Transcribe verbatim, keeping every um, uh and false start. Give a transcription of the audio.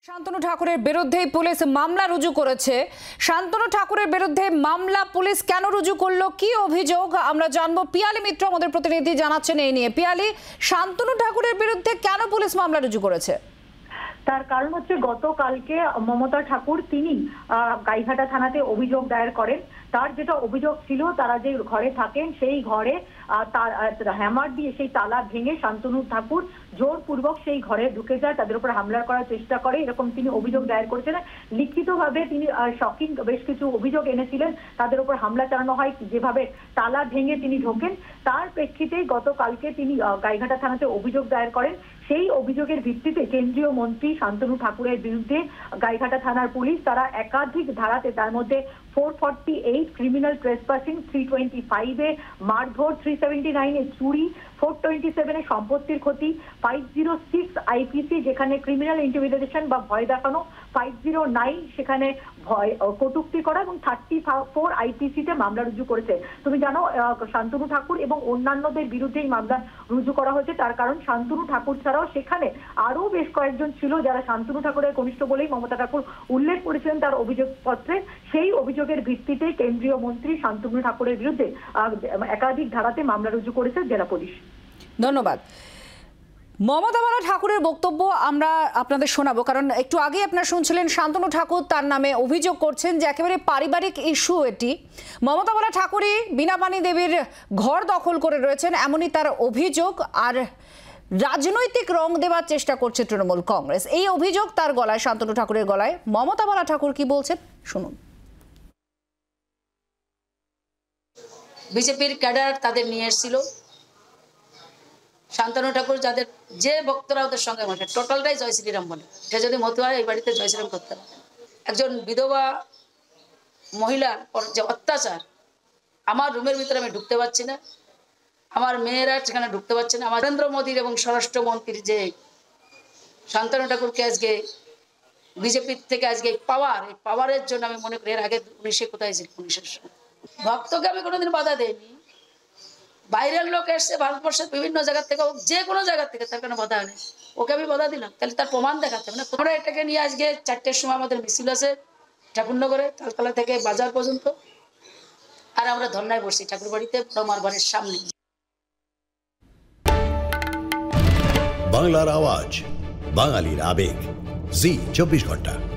শান্তনু ঠাকুরের বিরুদ্ধে পুলিশ মামলা রুজু করেছে। শান্তনু ঠাকুরের বিরুদ্ধে মামলা পুলিশ কেন রুজু করলো, কি অভিযোগ আমরা জানবো। পিয়ালি মিত্র আমাদের প্রতিনিধি জানাচ্ছেন এই নিয়ে। পিয়ালি, শান্তনু ঠাকুরের বিরুদ্ধে কেন পুলিশ মামলা রুজু করেছে? তার কারণ হচ্ছে গতকালকে মমতা ঠাকুর তিনি গাইঘাটা থানাতে অভিযোগ দায়ের করেন। তার যেটা অভিযোগ ছিল, তারা যে ঘরে থাকেন সেই ঘরে হ্যামার দিয়ে সেই তালা ভেঙে শান্তনু ঠাকুর জোরপূর্বক সেই ঘরে ঢুকে যায়, তাদের উপর হামলা করার চেষ্টা করে, এরকম তিনি অভিযোগ দায়ের করেছিলেন। লিখিতভাবে তিনি শকিং বেশ কিছু অভিযোগ এনেছিলেন, তাদের উপর হামলা চালানো হয়, যেভাবে তালা ভেঙে তিনি ঢোকেন। তার প্রেক্ষিতেই গতকালকে তিনি গাইঘাটা থানাতে অভিযোগ দায়ের করেন। সেই অভিযোগের ভিত্তিতে কেন্দ্রীয় মন্ত্রী শান্তনু ঠাকুরের বিরুদ্ধে গাইঘাটা থানার পুলিশ তারা একাধিক ধারাতে, তার মধ্যে four forty eight criminal trespassing, three twenty ফাইভে মারধর, থ্রি সেভেন্টি নাইনে চুরি, ফোর টোয়েন্টি সেভেনে সম্পত্তির ক্ষতি, ফাইভ জিরো সিক্স আইপিসি যেখানে ক্রিমিনাল ইন্টিমিডেশন বা ভয় দেখানো, ফাইভ জিরো নাইন সেখানে ভয় কটূক্তি করা এবং থার্টি ফোর আইপিসিতে মামলা রুজু করেছে। তুমি জানো শান্তনু ঠাকুর এবং অন্যান্যদের বিরুদ্ধে এই মামলা রুজু করা হয়েছে। তার কারণ শান্তনু ঠাকুর ছাড়াও সেখানে আরো বেশ কয়েকজন ছিল যারা শান্তনু ঠাকুরের ঘনিষ্ঠ বলেই মমতা ঠাকুর উল্লেখ করেছিলেন তার অভিযোগপত্রে। সেই অভিযোগের ভিত্তিতে কেন্দ্রীয় মন্ত্রী শান্তনু ঠাকুরের বিরুদ্ধে একাধিক ধারাতে মামলা রুজু করেছে জেলা পুলিশ। ধন্যবাদ। মমতা বালা ঠাকুরের বক্তব্য আমরা আপনাদের শোনাবো, কারণ একটু আগে আপনারা শুনছিলেন শান্তনু ঠাকুর তার নামে অভিযোগ করছেন যে একেবারে পারিবারিক ইস্যু এটি। মমতা বালা ঠাকুরই বীণাপানি দেবীর ঘর দখল করে রয়েছেন, এমনই তার অভিযোগ। আর রাজনৈতিক রং দেওয়ার চেষ্টা করছে তৃণমূল কংগ্রেস, এই অভিযোগ তার গলায়, শান্তনু ঠাকুরের গলায়। মমতা বালা ঠাকুর কি বলছেন শুনুন। বিজেপির ক্যাডার তাদের নিয়ে এসেছিল, শান্তনু ঠাকুর যাদের যে ভক্তরা ওদের সঙ্গে বসে টোটালটাই জয় শ্রীরাম বলে। সে যদি মতো হয় এই বাড়িতে জয় শ্রীরাম করতে পারে। একজন বিধবা মহিলার যে অত্যাচার, আমার রুমের ভিতরে আমি ঢুকতে পারছি না, আমার মেয়েরা সেখানে ঢুকতে পারছে না। আমার নরেন্দ্র মোদীর এবং স্বরাষ্ট্রমন্ত্রীর যে শান্তনু ঠাকুরকে আজকে বিজেপির থেকে আজকে পাওয়ার, এই পাওয়ারের জন্য আমি মনে করি এর আগে উনিশে কোথায় ছিল, উনিশের সময় ভক্তকে আমি কোনোদিন বাধা দেয়নি। বাইরের লোক এসছে ভারতবর্ষের বিভিন্ন জায়গা থেকে, যে কোনো জায়গা থেকে, তার কোনো বাধা নেই, ওকে আমি বাধা দিলাম, তাহলে তার প্রমাণ দেখাতে হবে না। তোমরা এটাকে নিয়ে আজকে চারটের সময় আমাদের মিছিল আছে ঠাকুরনগরে, কালতলা থেকে বাজার পর্যন্ত, আর আমরা ধর্নায় বসছি ঠাকুর বাড়িতে, আমার ঘরের সামনে। বাংলার আওয়াজ, বাঙালির আবেগ, জি চব্বিশ ঘন্টা।